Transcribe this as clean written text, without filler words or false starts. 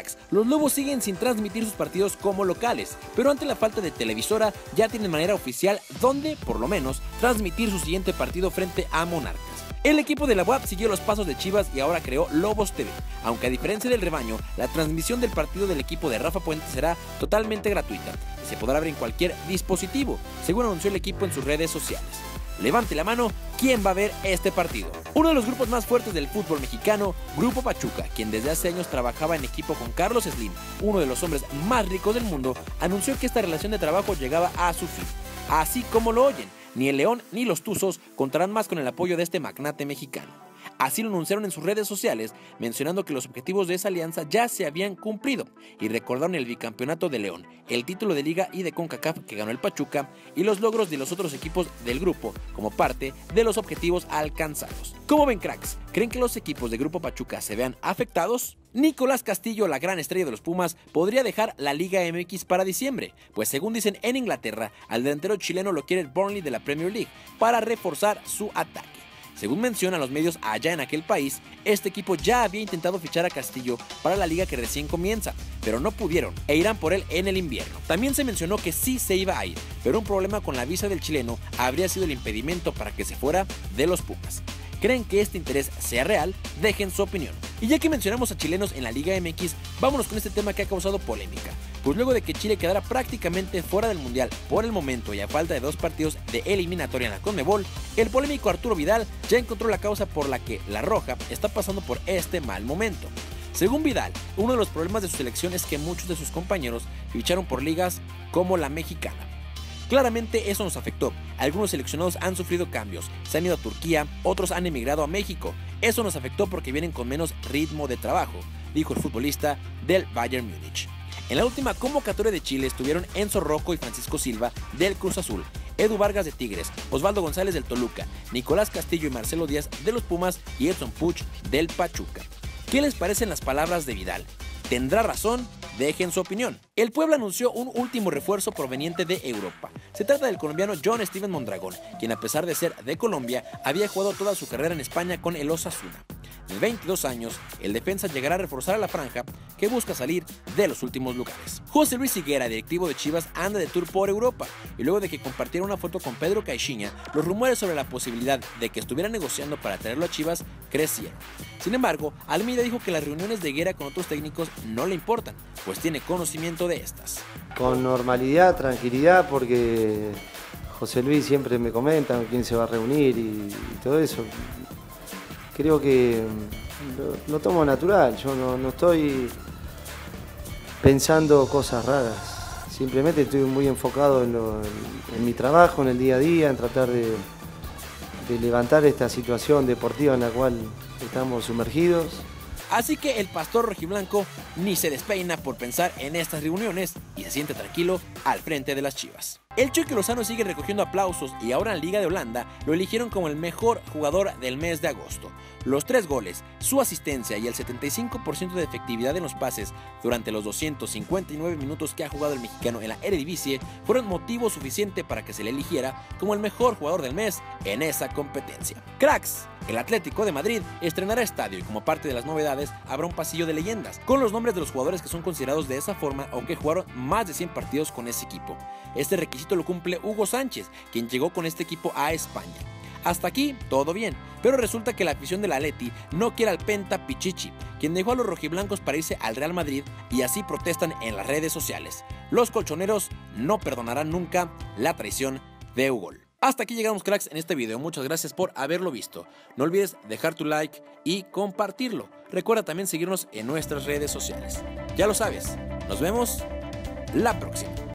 Cracks, los Lobos siguen sin transmitir sus partidos como locales, pero ante la falta de televisora ya tienen manera oficial donde, por lo menos, transmitir su siguiente partido frente a Monarcas. El equipo de la UAP siguió los pasos de Chivas y ahora creó Lobos TV, aunque a diferencia del rebaño, la transmisión del partido del equipo de Rafa Puente será totalmente gratuita y se podrá ver en cualquier dispositivo, según anunció el equipo en sus redes sociales. Levante la mano, ¿quién va a ver este partido? Uno de los grupos más fuertes del fútbol mexicano, Grupo Pachuca, quien desde hace años trabajaba en equipo con Carlos Slim, uno de los hombres más ricos del mundo, anunció que esta relación de trabajo llegaba a su fin. Así como lo oyen, ni el León ni los Tuzos contarán más con el apoyo de este magnate mexicano. Así lo anunciaron en sus redes sociales, mencionando que los objetivos de esa alianza ya se habían cumplido y recordaron el bicampeonato de León, el título de Liga y de CONCACAF que ganó el Pachuca y los logros de los otros equipos del grupo como parte de los objetivos alcanzados. ¿Cómo ven, cracks? ¿Creen que los equipos de Grupo Pachuca se vean afectados? Nicolás Castillo, la gran estrella de los Pumas, podría dejar la Liga MX para diciembre, pues según dicen en Inglaterra, al delantero chileno lo quiere el Burnley de la Premier League para reforzar su ataque. Según mencionan los medios allá en aquel país, este equipo ya había intentado fichar a Castillo para la liga que recién comienza, pero no pudieron e irán por él en el invierno. También se mencionó que sí se iba a ir, pero un problema con la visa del chileno habría sido el impedimento para que se fuera de los Pumas. ¿Creen que este interés sea real? Dejen su opinión. Y ya que mencionamos a chilenos en la Liga MX, vámonos con este tema que ha causado polémica. Pues luego de que Chile quedara prácticamente fuera del Mundial por el momento y a falta de 2 partidos de eliminatoria en la CONMEBOL, el polémico Arturo Vidal ya encontró la causa por la que la Roja está pasando por este mal momento. Según Vidal, uno de los problemas de su selección es que muchos de sus compañeros ficharon por ligas como la mexicana. Claramente eso nos afectó. Algunos seleccionados han sufrido cambios, se han ido a Turquía, otros han emigrado a México. Eso nos afectó porque vienen con menos ritmo de trabajo, dijo el futbolista del Bayern Múnich. En la última convocatoria de Chile estuvieron Enzo Rocco y Francisco Silva del Cruz Azul, Edu Vargas de Tigres, Osvaldo González del Toluca, Nicolás Castillo y Marcelo Díaz de los Pumas y Edson Puch del Pachuca. ¿Qué les parecen las palabras de Vidal? ¿Tendrá razón? Dejen su opinión. El Puebla anunció un último refuerzo proveniente de Europa. Se trata del colombiano John Steven Mondragón, quien a pesar de ser de Colombia, había jugado toda su carrera en España con el Osasuna. De 22 años, el defensa llegará a reforzar a la franja que busca salir de los últimos lugares. José Luis Higuera, directivo de Chivas, anda de tour por Europa y luego de que compartiera una foto con Pedro Caixinha, los rumores sobre la posibilidad de que estuviera negociando para traerlo a Chivas crecieron. Sin embargo, Almeida dijo que las reuniones de Higuera con otros técnicos no le importan, pues tiene conocimiento de estas. Con normalidad, tranquilidad, porque José Luis siempre me comenta con quién se va a reunir y todo eso. Creo que lo tomo natural, yo no estoy pensando cosas raras, simplemente estoy muy enfocado en mi trabajo, en el día a día, en tratar de levantar esta situación deportiva en la cual estamos sumergidos. Así que el pastor rojiblanco ni se despeina por pensar en estas reuniones y se siente tranquilo al frente de las Chivas. El Chucky Lozano sigue recogiendo aplausos y ahora en Liga de Holanda lo eligieron como el mejor jugador del mes de agosto. Los 3 goles, su asistencia y el 75% de efectividad en los pases durante los 259 minutos que ha jugado el mexicano en la Eredivisie fueron motivo suficiente para que se le eligiera como el mejor jugador del mes en esa competencia. Cracks, el Atlético de Madrid estrenará estadio y como parte de las novedades habrá un pasillo de leyendas con los nombres de los jugadores que son considerados de esa forma o que jugaron más de 100 partidos con ese equipo. Este requisito lo cumple Hugo Sánchez, quien llegó con este equipo a España. Hasta aquí todo bien, pero resulta que la afición del Atleti no quiere al Penta Pichichi, quien dejó a los rojiblancos para irse al Real Madrid y así protestan en las redes sociales. Los colchoneros no perdonarán nunca la traición de Hugo. Hasta aquí llegamos, cracks, en este video. Muchas gracias por haberlo visto. No olvides dejar tu like y compartirlo. Recuerda también seguirnos en nuestras redes sociales. Ya lo sabes, nos vemos la próxima.